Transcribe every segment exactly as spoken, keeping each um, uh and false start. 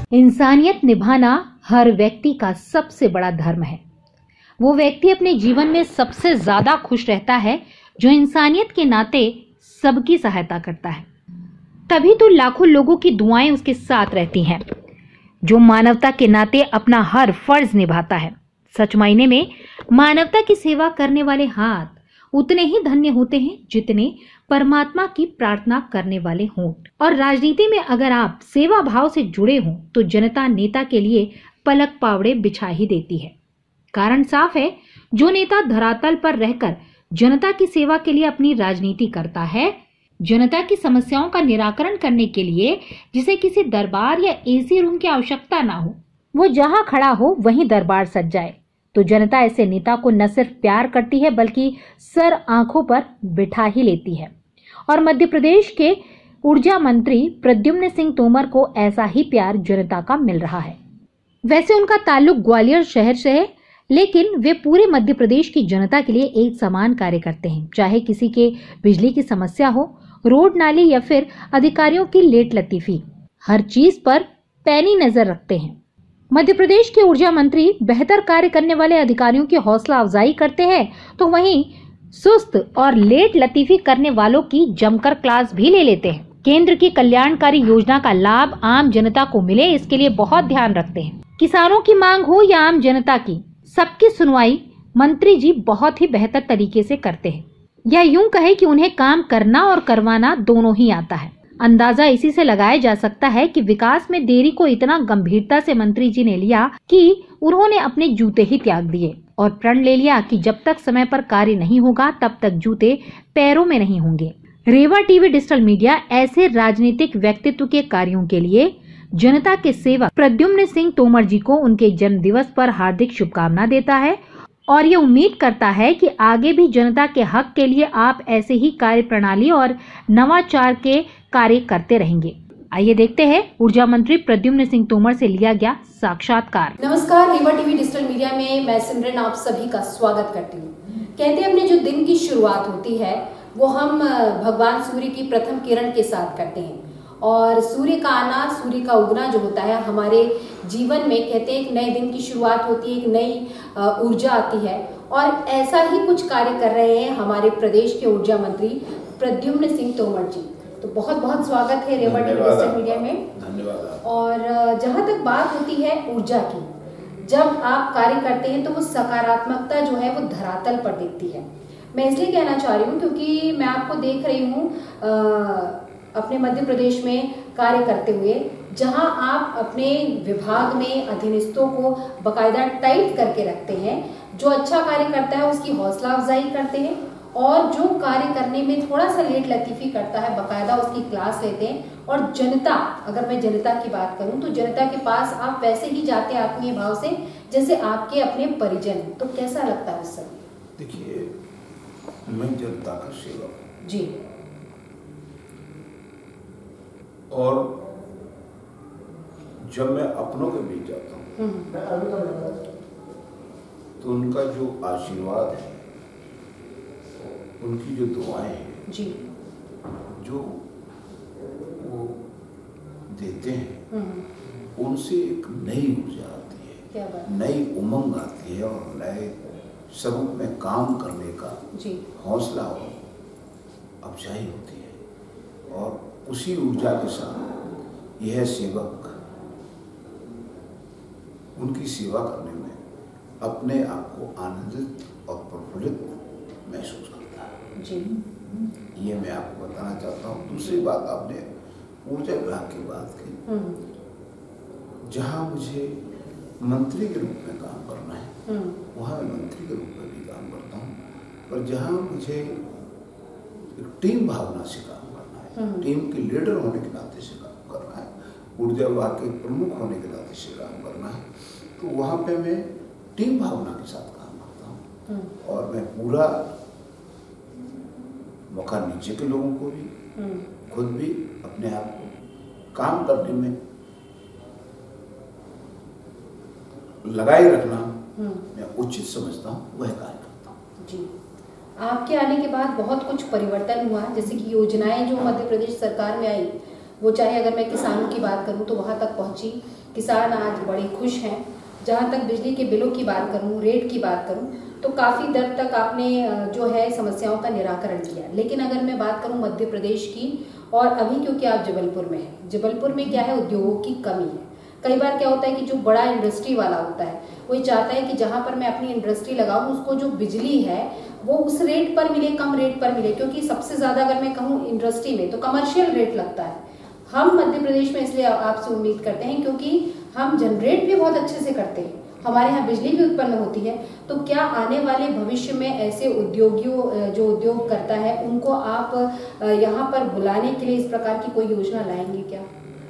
इंसानियत निभाना हर व्यक्ति का सबसे बड़ा धर्म है। वो व्यक्ति अपने जीवन में सबसे ज्यादा खुश रहता है जो इंसानियत के नाते सबकी सहायता करता है। तभी तो लाखों लोगों की दुआएं उसके साथ रहती हैं। जो मानवता के नाते अपना हर फर्ज निभाता है। सच मायने में मानवता की सेवा करने वाले हाथ उतने ही धन्य होते हैं जितने परमात्मा की प्रार्थना करने वाले हों। और राजनीति में अगर आप सेवा भाव से जुड़े हों तो जनता नेता के लिए पलक पावड़े बिछा ही देती है। कारण साफ है, जो नेता धरातल पर रहकर जनता की सेवा के लिए अपनी राजनीति करता है, जनता की समस्याओं का निराकरण करने के लिए जिसे किसी दरबार या एसी रूम की आवश्यकता ना हो, वो जहां खड़ा हो वहीं दरबार सज जाए, तो जनता ऐसे नेता को न सिर्फ प्यार करती है बल्कि सर आंखों पर बिठा ही लेती है। और मध्य प्रदेश के ऊर्जा मंत्री प्रद्युम्न सिंह तोमर को ऐसा ही प्यार जनता का मिल रहा है। वैसे उनका ताल्लुक ग्वालियर शहर से है, लेकिन वे पूरे मध्य प्रदेश की जनता के लिए एक समान कार्य करते हैं। चाहे किसी के बिजली की समस्या हो, रोड नाली या फिर अधिकारियों की लेट लतीफी, हर चीज पर पैनी नजर रखते हैं। मध्य प्रदेश के ऊर्जा मंत्री बेहतर कार्य करने वाले अधिकारियों की हौसला अफजाई करते हैं, तो वहीं सुस्त और लेट लतीफी करने वालों की जमकर क्लास भी ले लेते हैं। केंद्र की कल्याणकारी योजना का लाभ आम जनता को मिले, इसके लिए बहुत ध्यान रखते हैं। किसानों की मांग हो या आम जनता की, सबकी सुनवाई मंत्री जी बहुत ही बेहतर तरीके से करते हैं। या यूं कहे कि उन्हें काम करना और करवाना दोनों ही आता है। अंदाजा इसी से लगाया जा सकता है कि विकास में देरी को इतना गंभीरता से मंत्री जी ने लिया कि उन्होंने अपने जूते ही त्याग दिए और प्रण ले लिया कि जब तक समय पर कार्य नहीं होगा तब तक जूते पैरों में नहीं होंगे। रेवा टीवी डिजिटल मीडिया ऐसे राजनीतिक व्यक्तित्व के कार्यों के लिए जनता के सेवक प्रद्युम्न सिंह तोमर जी को उनके जन्म दिवस पर हार्दिक शुभकामना देता है और ये उम्मीद करता है कि आगे भी जनता के हक के लिए आप ऐसे ही कार्य प्रणाली और नवाचार के कार्य करते रहेंगे। आइए देखते हैं ऊर्जा मंत्री प्रद्युम्न सिंह तोमर से लिया गया साक्षात्कार। नमस्कार, रेवा टीवी डिजिटल मीडिया में मैं सिमरन आप सभी का स्वागत करती हूँ। कहते हैं अपने जो दिन की शुरुआत होती है वो हम भगवान सूर्य की प्रथम किरण के साथ करते हैं और सूर्य का आना, सूर्य का उगना जो होता है हमारे जीवन में, कहते हैं एक नए दिन की शुरुआत होती है, एक नई ऊर्जा आती है। और ऐसा ही कुछ कार्य कर रहे हैं हमारे प्रदेश के ऊर्जा मंत्री प्रद्युम्न सिंह तोमर जी। तो बहुत बहुत स्वागत है रेवा टीवी डिजिटल मीडिया में। धन्यवाद। और जहाँ तक बात होती है ऊर्जा की, जब आप कार्य करते हैं तो वो सकारात्मकता जो है वो धरातल पर दिखती है। मैं इसलिए कहना चाह रही हूँ क्योंकि मैं आपको देख रही हूँ अपने मध्य प्रदेश में कार्य करते हुए, जहां आप अपने विभाग में अधीनस्थों को बकायदा टाइट करके रखते हैं। जो अच्छा कार्य करता है उसकी हौसला अफजाई करते हैं और जो कार्य करने में थोड़ा सा लेट लतीफी करता है बकायदा उसकी क्लास लेते हैं। और जनता, अगर मैं जनता की बात करूं तो जनता के पास आप वैसे ही जाते हैं आत्मीय भाव से जैसे आपके अपने परिजन। तो कैसा लगता है उस समय? देखिए, मैं जनता का सेवक जी, और जब मैं अपनों के बीच जाता हूँ तो उनका जो आशीर्वाद है, उनकी जो दुआएं हैं जी, जो वो देते हैं, उनसे एक नई ऊर्जा आती है, क्या बात, नई उमंग आती है और नए सबूत में काम करने का जी, हौसला और अफजाई होती है। और उसी ऊर्जा के साथ यह सेवक उनकी सेवा करने में अपने आप को आनंदित और प्रफुल्लित महसूस करता है जी। ये मैं आपको बताना चाहता हूँ। दूसरी बात, आपने ऊर्जा विभाग की बात की, जहाँ मुझे मंत्री के रूप में काम करना है वहाँ मैं मंत्री के रूप में भी काम करता हूँ, पर जहाँ मुझे एक टीम भावना से काम करना है, टीम के लीडर होने के नाते से काम करना है, ऊर्जा विभाग के प्रमुख होने के नाते से काम करना है, तो वहाँ पे मैं टीम भावना के साथ काम करता हूँ। और मैं पूरा मौका नीचे के लोगों को भी, खुद भी अपने आप को काम करने में लगाए रखना मैं उचित समझता हूँ, वह कार्य करता हूँ। जी, आपके आने के बाद बहुत कुछ परिवर्तन हुआ, जैसे कि योजनाएं जो मध्य प्रदेश सरकार में आई वो, चाहे अगर मैं किसानों की बात करूं तो वहां तक पहुंची, किसान आज बड़े खुश हैं। जहाँ तक बिजली के बिलों की बात करूँ, रेट की बात करूँ, तो काफ़ी दर तक आपने जो है समस्याओं का निराकरण किया। लेकिन अगर मैं बात करूँ मध्य प्रदेश की, और अभी क्योंकि आप जबलपुर में हैं, जबलपुर में क्या है, उद्योगों की कमी है। कई बार क्या होता है कि जो बड़ा इंडस्ट्री वाला होता है वो ये चाहता है कि जहाँ पर मैं अपनी इंडस्ट्री लगाऊं उसको जो बिजली है वो उस रेट पर मिले, कम रेट पर मिले, क्योंकि सबसे ज़्यादा अगर मैं कहूँ इंडस्ट्री में तो कमर्शियल रेट लगता है। हम मध्य प्रदेश में इसलिए आपसे उम्मीद करते हैं क्योंकि हम जनरेट भी बहुत अच्छे से करते हैं, हमारे यहाँ बिजली भी उत्पन्न होती है। तो क्या आने वाले भविष्य में ऐसे उद्योगियों जो उद्योग करता है उनको आप यहाँ पर बुलाने के लिए इस प्रकार की कोई योजना लाएंगे क्या?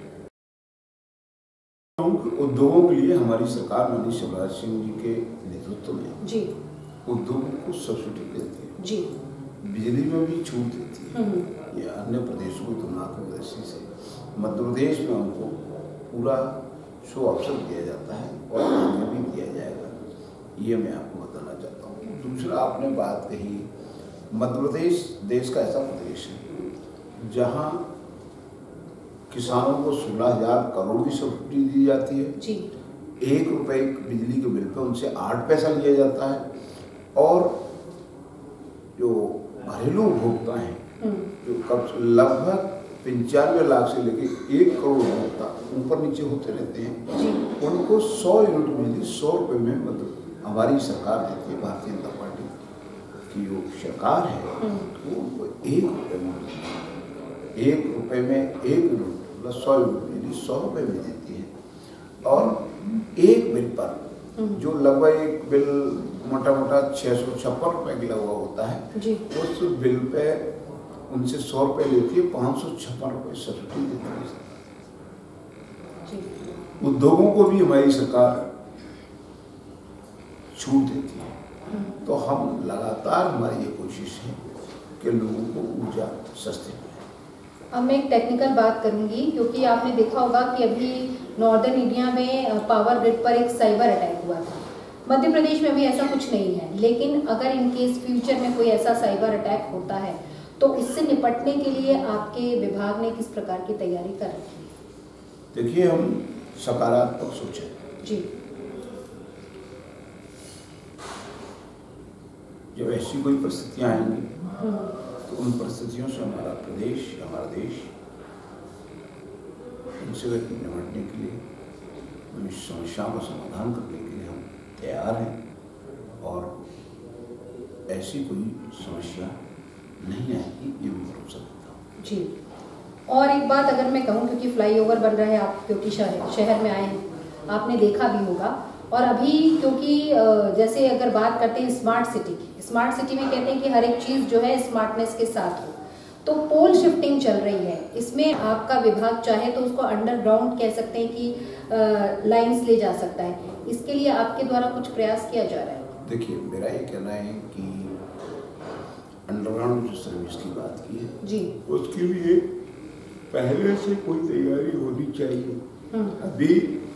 उद्योगों के लिए हमारी सरकार माननीय शिवराज सिंह जी के नेतृत्व में जी उद्योगों को सब्सिडी देती है जी, बिजली में भी छूट देती है। ये अन्य प्रदेशों की तुलना की दृष्टि से मध्य प्रदेश में उनको पूरा शो अवसर दिया जाता है और आगे भी दिया जाएगा, ये मैं आपको बताना चाहता हूँ। दूसरा, आपने बात कही, मध्य प्रदेश देश का ऐसा प्रदेश है जहाँ किसानों को सोलह हजार करोड़ की सब्सिडी दी जाती है जी। एक रुपए बिजली के बिल पे उनसे आठ पैसा लिया जाता है, और जो घरेलू उपभोक्ता हैं जो कब लगभग पंचानवे लाख से लेकर एक करोड़ उपभोक्ता ऊपर नीचे होते रहते हैं, उनको सौ यूनिट बिजली सौ रुपये में मतलब हमारी सरकार देती है। भारतीय जनता पार्टी की जो सरकार है वो उनको एक रुपये में एक रुपये में एक यूनिट मतलब सौ यूनिट बिजली सौ रुपये में देती है। और एक बिल पर जो लगभग एक बिल मोटा मोटा छः सौ छप्पन रुपये की लगा होता है जी। उस बिल पे उनसे सौ रुपये लेती है, पाँच सौ छप्पन रुपये सब्सिडी देती है। उद्योगों को भी हमारी सरकार छूट देती है। तो हम लगातार, हमारी ये कोशिश है कि लोगों को ऊर्जा सस्ती मिले। अब मैं एक टेक्निकल बात करूंगी, क्योंकि आपने देखा होगा कि अभी नॉर्दर्न इंडिया में पावर ग्रिड पर एक साइबर अटैक हुआ था। मध्य प्रदेश में अभी ऐसा कुछ नहीं है, लेकिन अगर इन केस फ्यूचर में कोई ऐसा साइबर अटैक होता है तो इससे निपटने के लिए आपके विभाग ने किस प्रकार की तैयारी कर रखी है? देखिए, हम सकारात्मक सोचे जी। जब ऐसी कोई परिस्थितियां आएंगी तो उन परिस्थितियों से हमारा प्रदेश, हमारा देश उनसे निपटने के लिए, उन समस्याओं का समाधान करने के लिए हम तैयार हैं, और ऐसी कोई समस्या नहीं आएगी, ये भी भरोसा देता हूँ जी। और एक बात अगर मैं कहूँ, क्योंकि फ्लाईओवर बन रहा है, आप क्योंकि शहर शहर में आए हैं, आपने देखा भी होगा, और अभी क्योंकि जैसे अगर बात करते हैं स्मार्ट सिटी की, स्मार्ट सिटी में कहते हैं कि हर एक चीज़ जो है स्मार्टनेस के साथ हो, तो पोल शिफ्टिंग चल रही है। इसमें आपका विभाग चाहे तो उसको अंडरग्राउंड कह सकते हैं कि लाइंस ले जा सकता है। इसके लिए आपके द्वारा कुछ प्रयास किया जा रहा है? देखिए, मेरा ये कहना है कि अंडरग्राउंड जो सर्विस की बात की है जी, उसकी भी एक पहले से कोई तैयारी होनी चाहिए। अभी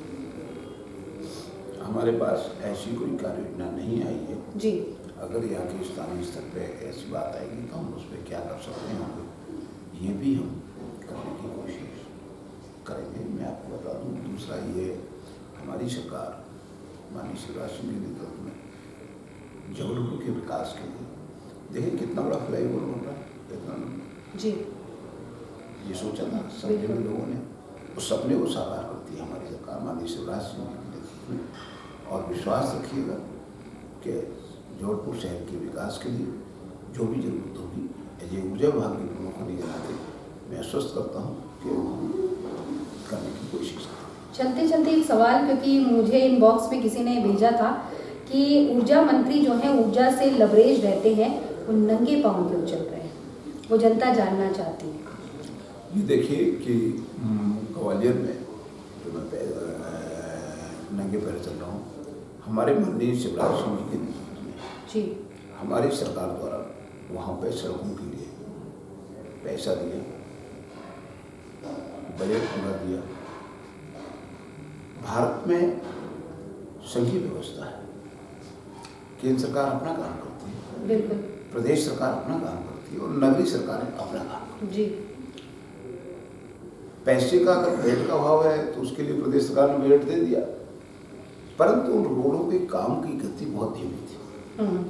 हमारे पास ऐसी कोई कार्य योजना नहीं आई है जी। अगर यहाँ के स्थानीय स्तर पे ऐसी बात आएगी तो हम उस पर क्या कर सकते हैं, ये भी हम करने की कोशिश करेंगे। मैं आपको बता दूँ, दूसरा ये, हमारी सरकार माननीय शिवराज सिंह के नेतृत्व में जबलपुर के विकास के लिए, देखिए कितना बड़ा फ्लाईओवर बन रहा है, कितना जी ये सोचा था समझे में लोगों ने, उस सपने को साकार करती है हमारी सरकार माननीय शिवराज सिंह के नेतृत्व में। और विश्वास रखिएगा कि जबलपुर शहर के विकास के लिए जो भी जरूरत होगी, ये ऊर्जा विभाग के प्रमुख होने के नाते मैं आश्वस्त करता हूँ कि करने की कोशिश करें। चलते चलते एक सवाल, क्योंकि मुझे इनबॉक्स में किसी ने भेजा था कि ऊर्जा मंत्री जो हैं ऊर्जा से लबरेज रहते हैं, वो नंगे पाँव क्यों चल रहे हैं, वो जनता जानना चाहती है। ये देखिए कि ग्वालियर में जो मैं नंगे पैर चल रहा हूँ, हमारे माननीय शिवराज सिंह जी के नेतृत्व में जी हमारी सरकार द्वारा वहाँ पे सड़कों के लिए पैसा दिया, बजट पूरा दिया। भारत में संघीय व्यवस्था है, केंद्र सरकार अपना काम करती है, बिल्कुल, प्रदेश सरकार अपना काम करती है और नगरीय सरकार अपना काम करती है जी। पैसे का अगर बेड का अभाव है तो उसके लिए प्रदेश सरकार ने बेड दे दिया, परंतु उन रोडों के काम की गति बहुत धीमी थी,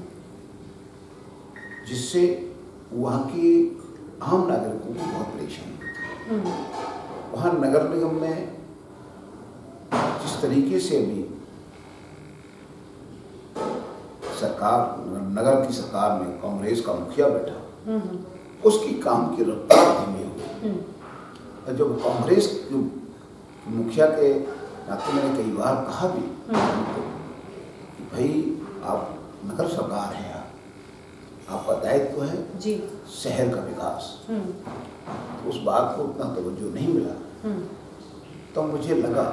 जिससे वहाँ के आम नागरिकों को बहुत परेशानी होती। वहाँ नगर निगम में जिस तरीके से अभी सरकार, नगर की सरकार में कांग्रेस का मुखिया बैठा, उसकी काम की रफ्तार धीमी हो गई। और जब कांग्रेस के मुखिया के नाते मैंने कई बार कहा भी कि भाई आप नगर सरकार हैं, आपका दायित्व है जी शहर का विकास, तो उस बात को उतना तवज्जो नहीं मिला। तो मुझे लगा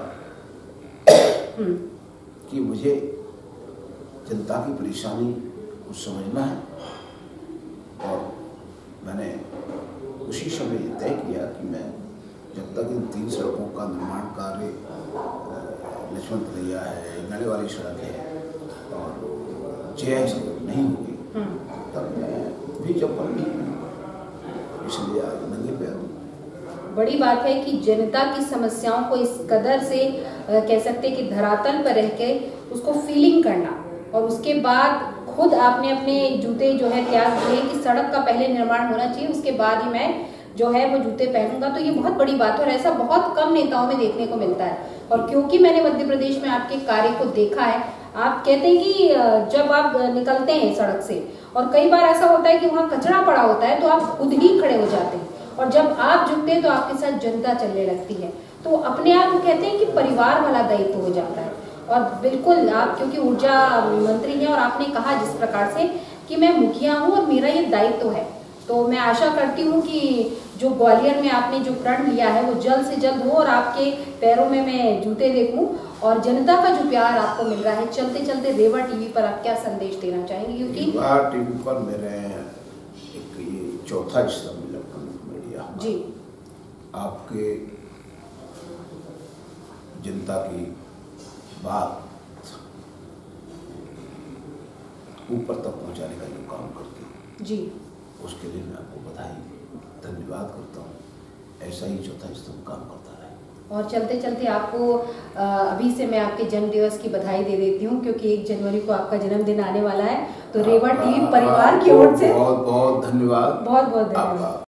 कि मुझे जनता की परेशानी को समझना है, और मैंने उसी समय ये तय किया कि मैं जब तक इन तीन सड़कों का निर्माण कार्य, लक्ष्मण तलैया है, गले वाली सड़क है और जय सड़क नहीं होगी, तब मैं भी चप्पल नहीं पहनूंगा, इसलिए आज नंगे पैर हूँ। बड़ी बात है कि जनता की समस्याओं को इस कदर से आ, कह सकते कि धरातल पर रह के उसको फीलिंग करना, और उसके बाद खुद आपने अपने जूते जो है त्याग दिए कि सड़क का पहले निर्माण होना चाहिए, उसके बाद ही मैं जो है वो जूते पहनूंगा। तो ये बहुत बड़ी बात है और ऐसा बहुत कम नेताओं में देखने को मिलता है। और क्योंकि मैंने मध्य प्रदेश में आपके कार्य को देखा है, आप कहते हैं कि जब आप निकलते हैं सड़क से और कई बार ऐसा होता है कि वहाँ कचरा पड़ा होता है तो आप खुद ही खड़े हो जाते हैं, और जब आप झुकते हैं तो आपके साथ जनता चलने लगती है, तो अपने आप वो कहते हैं कि परिवार वाला दायित्व हो जाता है। और बिल्कुल आप क्योंकि ऊर्जा मंत्री हैं और आपने कहा जिस प्रकार से कि मैं मुखिया हूँ और मेरा ये दायित्व है, तो मैं आशा करती हूँ कि जो ग्वालियर में आपने जो प्रण लिया है वो जल्द से जल्द हो और आपके पैरों में मैं जूते देखूं, और जनता का जो प्यार आपको मिल रहा है। चलते चलते रेवा टीवी पर आप क्या संदेश देना चाहेंगे? क्योंकि रेवा टीवी पर मेरे एक ये चौथा स्तंभ इलेक्ट्रॉनिक मीडिया जी आपके जनता की बात ऊपर तक पहुंचाने का जो काम करती है जी, उसके लिए मैं आपको बधाई धन्यवाद करता हूँ। ऐसा ही चौथा स्तंभ काम करता रहे। और चलते चलते आपको अभी से मैं आपके जन्म दिवस की बधाई दे देती हूँ, क्योंकि एक जनवरी को आपका जन्मदिन आने वाला है। तो रेवा टीवी परिवार की ओर से बहुत बहुत धन्यवाद। बहुत बहुत धन्यवाद।